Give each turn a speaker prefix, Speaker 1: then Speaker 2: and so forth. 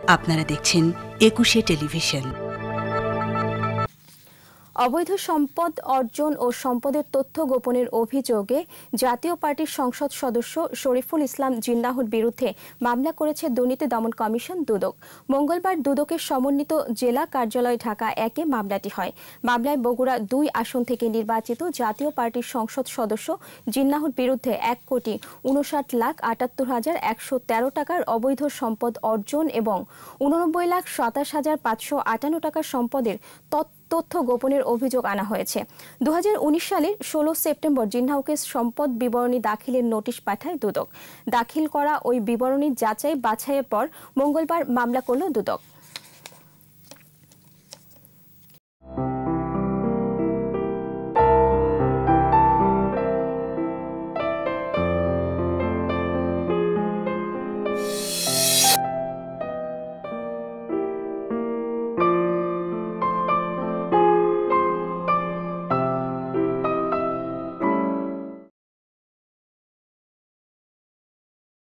Speaker 1: আপনারা দেখছেন ২১শে টেলিভিশন।
Speaker 2: অবৈধ সম্পদ অর্জন ও সম্পদের তথ্য গোপনের অভিযোগে জাতীয় পার্টির সংসদ সদস্য শরীফুল ইসলাম জিন্নাহর বিরুদ্ধে মামলা করেছে দুর্নীতি দমন কমিশন দুদক। মঙ্গলবার দুদকের সমন্বিত জেলা কার্যালয় ঢাকা ১-এ মামলাটি হয়। মামলায় বগুড়া ২ আসন থেকে নির্বাচিত জাতীয় পার্টির সংসদ সদস্য জিন্নাহর বিরুদ্ধে ১,৫৯,৭৮,১১৩ টাকার অবৈধ সম্পদ অর্জন এবং ৮৯,২৭,৫৫৮ টাকার সম্পদের তথ্য গোপনের অভিযোগ আনা হয়েছে। ২০১৯ সালের ১৬ সেপ্টেম্বর জিন্নাহকে সম্পদ বিবরণী দাখিলের নোটিশ পাঠায় দুদক। দাখিল করা ওই বিবরণী যাচাই বাছাইয়ের পর মঙ্গলবার মামলা করল দুদক।